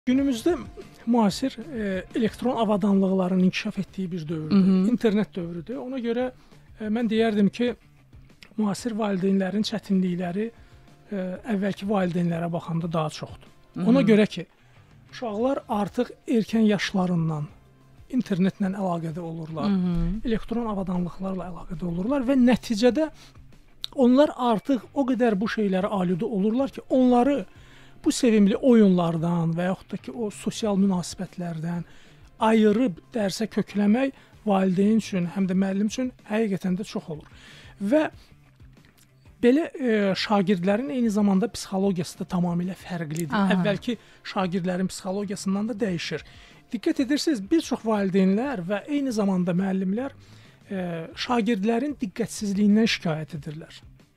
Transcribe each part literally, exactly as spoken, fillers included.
Günümüzdə müasir e, elektron avadanlıqların inkişaf etdiyi bir dövrdür. Hı -hı. İnternet dövrüdür. Ona görə e, mən deyərdim ki, müasir valideynlərin çətinlikləri e, əvvəlki valideynlərə baxanda daha çoxdur. Hı -hı. Ona görə ki, uşaqlar artıq erkən yaşlarından internetlə əlaqədə olurlar. Hı -hı. Elektron avadanlıqlarla əlaqədə olurlar və nəticədə onlar artıq o qədər bu şeylərə aludə olurlar ki, onları bu sevimli oyunlardan və yaxud da ki, o sosial münasibətlərdən ayırıb dərsə kökləmək valideyn üçün, həm də müəllim üçün həqiqətən də çox olur. Və belə e, şagirdlərin eyni zamanda psixologiyası da tamamilə fərqlidir. Aha. Əvvəlki şagirdlərin psixologiyasından da dəyişir. Diqqət edirsiniz, bir çox valideynlər və eyni zamanda müəllimlər e, şagirdlərin diqqətsizliyindən şikayət edirlər.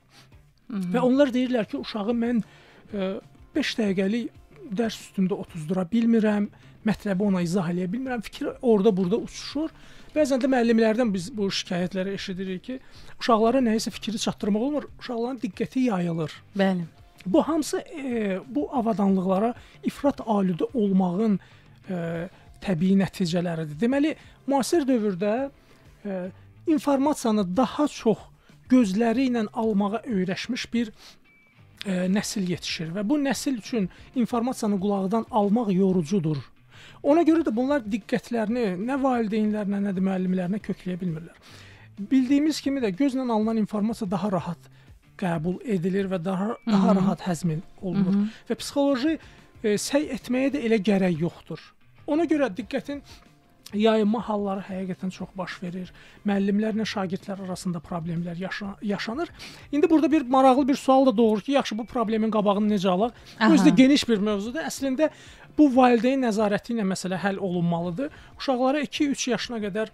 Hı -hı. Və onlar deyirlər ki, uşağı mən e, beş dəqiqəlik dərs üstündə otuzdura bilmirəm, mətləbi ona izah eləyə bilmirəm, fikir orada-burada uçuşur. Bəzən də müəllimlərdən biz bu şikayətləri eşidirik ki, uşaqlara nəyisə fikri çatdırmaq olmur, uşaqların diqqəti yayılır. Bəli. Bu hamısı e, bu avadanlıqlara ifrat aludə olmağın e, təbii nəticələridir. Deməli, müasir dövrdə e, informasiyanı daha çox gözləri ilə almağa öyrəşmiş bir e, nəsil yetişir və bu nəsil üçün informasiyanı qulaqdan almaq yorucudur. Ona görə də bunlar diqqətlərini nə valideynlərinə, nə də müəllimlərinə kökləyə bilmirlər. Bildiyimiz kimi də gözlə alınan informasiya daha rahat qəbul edilir və daha, Hı -hı. daha rahat həzm olunur. Hı -hı. Və psixoloji e, səy etməyə də elə gərək yoxdur. Ona görə diqqətin yayılma halları həqiqətən çox baş verir. Müəllimlərlə şagirdlər arasında problemlər yaşa yaşanır. İndi burada bir maraqlı bir sual da doğur ki, yaxşı bu problemin qabağını necə alaq? Bu özdə geniş bir mövzudur. Əslində bu valideyn nəzarəti ilə məsələ həll olunmalıdır. Uşaqlara iki üç yaşına qədər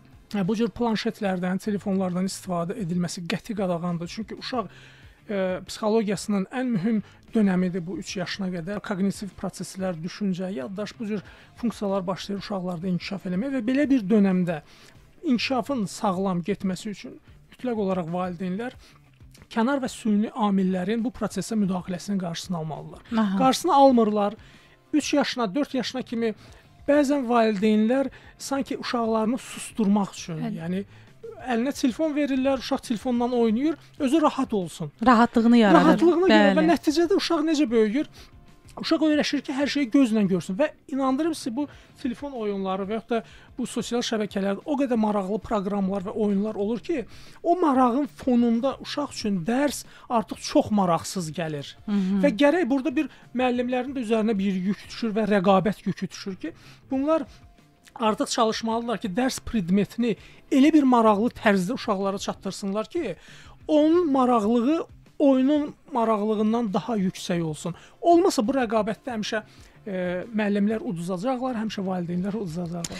bu cür planşetlərdən, telefonlardan istifadə edilməsi qəti qadağandır. Çünki uşaq e, psixologiyasının ən mühüm dönəmidir bu üç yaşına qədər. Koqnitiv proseslər, düşüncə, yaddaş bu cür funksiyalar başlayır uşaqlarda inkişaf eləməyə və belə bir dönəmdə inkişafın sağlam getməsi üçün mütləq olaraq valideynlər kənar və süni amillərin bu prosesə müdaxiləsinin qarşısını almalılar. Aha. Qarşısını almırlar. üç yaşına, dörd yaşına kimi bəzən valideynlər sanki uşaqlarını susturmaq üçün, Həl. yəni əlinə telefon verirlər, uşaq telefondan oynayır, özü rahat olsun. Rahatlığını yaradır. Rahatlığını yaradır və nəticədə uşaq necə böyüyür? Uşaq öyrəşir ki, hər şeyi gözlə görsün və inandırım sizə bu telefon oyunları və yaxud da bu sosial şəbəkələrdə o qədər maraqlı proqramlar və oyunlar olur ki, o marağın fonunda uşaq üçün dərs artıq çox maraqsız gəlir. Hı -hı. Və gərək burada bir müəllimlərin də üzərinə bir yük düşür və rəqabət yükü düşür ki, bunlar artıq çalışmalıdırlar ki, dərs predmetini elə bir maraqlı tərzdə uşaqlara çatdırsınlar ki, onun maraqlığı oyunun maraqlığından daha yüksək olsun. Olmasa bu rəqabətdə həmişə e, müəllimlər uduzacaqlar, həmişə valideynlər uduzacaqlar.